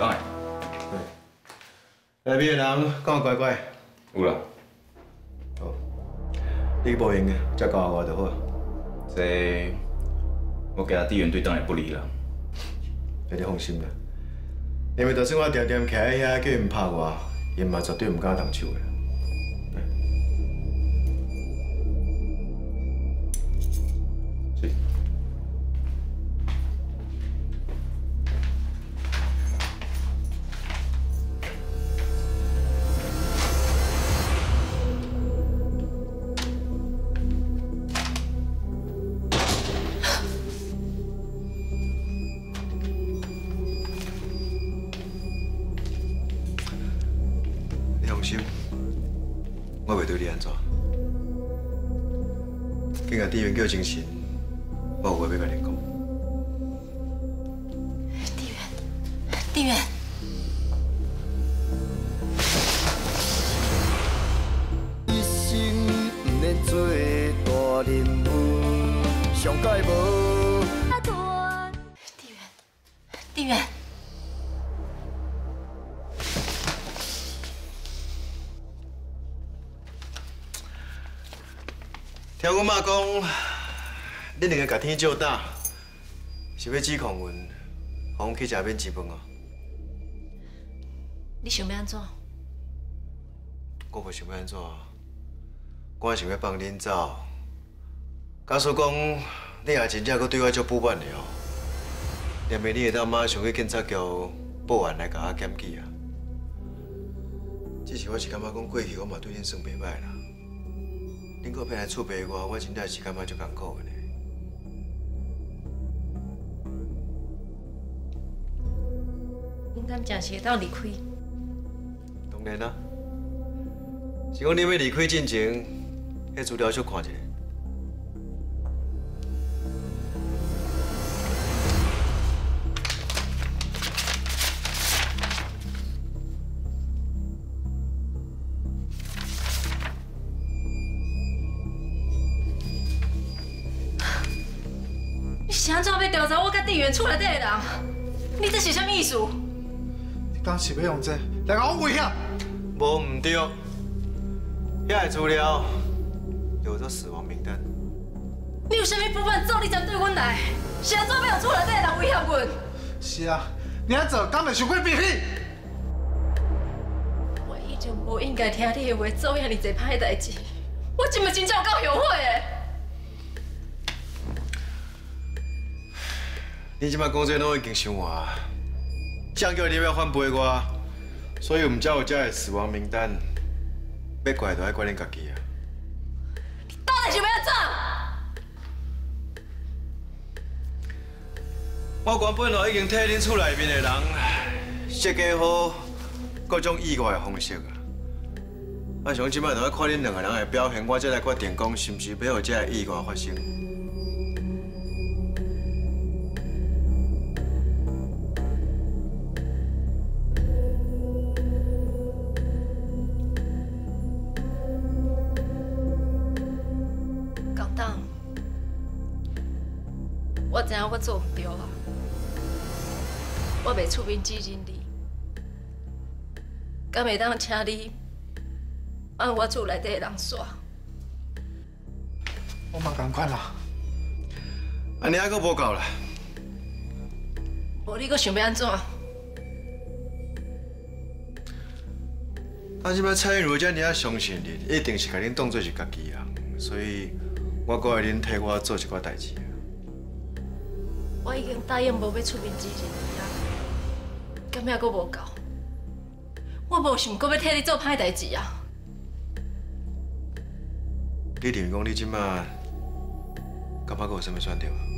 讲诶。 对。内面的人讲乖乖。 有啦。 好。你无用的，才教我就好。 这我惊店员对当然不利啦。 你放心啦，因为就算我常常徛喺遐叫因拍我，因嘛绝对唔敢动手的。 我袂对你安怎，今日店员叫精神，我有话要甲你讲。 店员， 一生不免做大人物，上届无。 店员。 听阮妈讲，恁两个甲天照打，是要指控阮，互阮去食免治饭哦。 你想要安怎？ 我无想要安怎，我想要放恁走。假使讲你也真正阁对我足不满的哦，连暝你会当马上去警察局报案来甲我检举啊。只是我是感觉讲过去我嘛对恁算袂歹啦。 恁搁偏来厝陪我真正是感觉足艰苦的呢。 恁敢真是会当离开？ 当然啦，是讲恁要离开进前，迄资料小看一下。 是安怎要调查我甲店员厝内底的人？你这是啥物意思？ 你敢是要用这来甲我威胁？ 无唔对，遐个资料叫做死亡名单。 你有啥物部分做你针对阮来？是安怎要用厝内底的人威胁阮？ 是啊，你安做敢会伤过脾气？ 我以前无应该听你的话，做遐尼济歹代志，我今麦真正有够后悔的。 你即摆讲这拢已经伤晚，正叫你要反背我，所以我们才有这个死亡名单，要怪就爱怪恁家己啊！ 你到底想要安怎？ 我原本就已经替恁厝内面的人设计好各种意外的方式啊！我想即摆就要看恁两个人的表现，我才来决定讲是毋是要有这个意外发生。 我知影我做唔对啊，我袂出面指认你，敢会当请你帮我厝内底的人煞？ 我嘛同款啦。 安尼还阁无够啦！ 无你阁想要安怎？ 我即摆蔡英如遮尔相信你，一定是甲恁当做是家己人，所以我阁会恁替我做一寡代志。 我已经答应无要出面指认你啊，敢还阁无够？我无想过要替你做歹代志啊！ 你认为讲你即摆感觉阁有啥物选择？